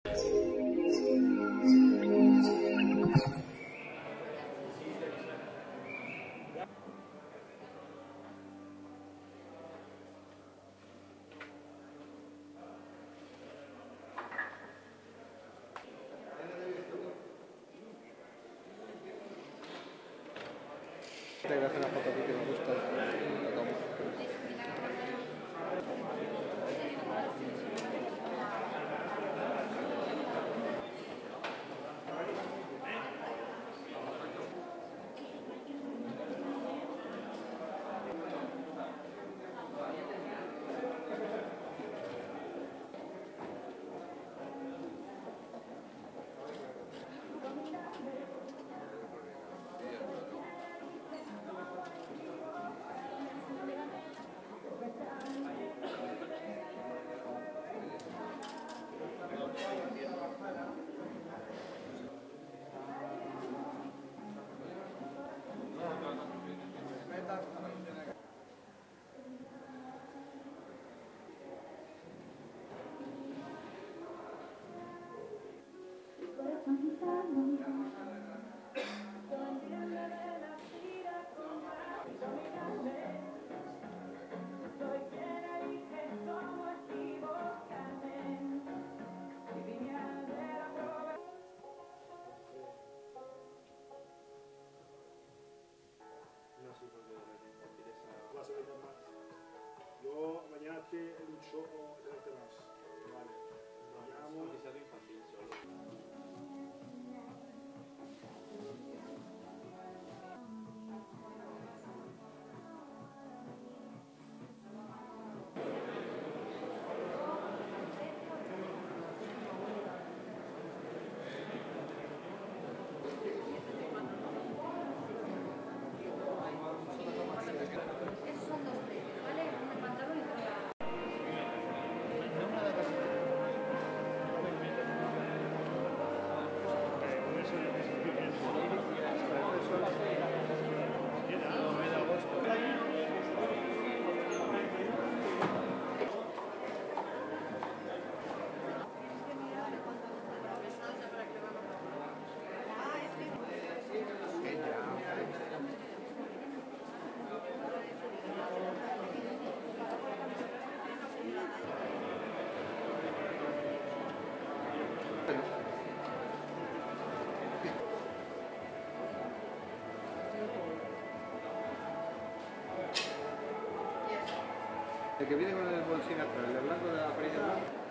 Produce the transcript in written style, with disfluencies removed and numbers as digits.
Te voy a hacer una foto aquí que me gusta. La tomo. Vas a venir más. Yo mañana te lucho de más. Vale. Llamo. El que viene con el bolsín atrás, el blanco de la perilla blanca.